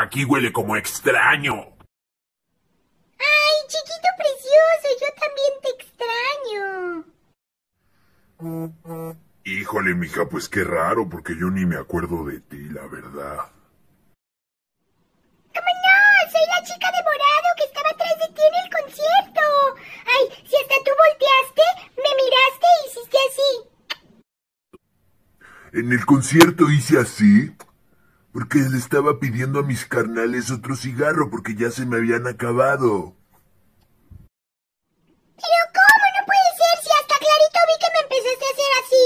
Aquí huele como extraño. Ay, chiquito precioso, yo también te extraño. Híjole, mija, pues qué raro, porque yo ni me acuerdo de ti, la verdad. ¿Cómo no? Soy la chica de morado que estaba atrás de ti en el concierto. Ay, si hasta tú volteaste, me miraste e hiciste así. En el concierto hice así, porque le estaba pidiendo a mis carnales otro cigarro, porque ya se me habían acabado. Pero ¿cómo no puede ser si hasta clarito vi que me empezaste a hacer así?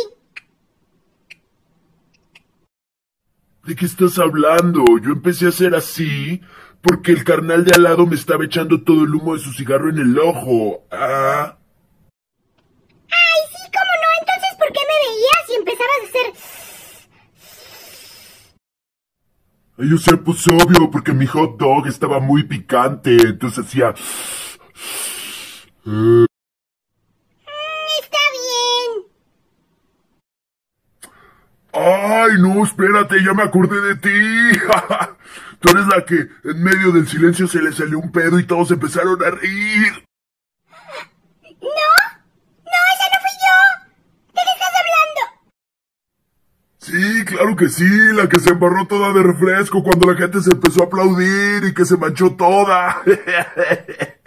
¿De qué estás hablando? Yo empecé a hacer así porque el carnal de al lado me estaba echando todo el humo de su cigarro en el ojo. Ah. Ay, sí, ¿cómo no? Entonces, ¿por qué me veías y empezabas a hacer...? Yo sé, pues obvio, porque mi hot dog estaba muy picante, entonces hacía... Está bien. ¡Ay, no, espérate! ¡Ya me acordé de ti! Tú eres la que en medio del silencio se le salió un pedo y todos empezaron a reír. ¿No? No, esa no fui yo. ¿De qué estás hablando? Sí, claro que sí, la que se embarró toda de refresco cuando la gente se empezó a aplaudir y que se manchó toda.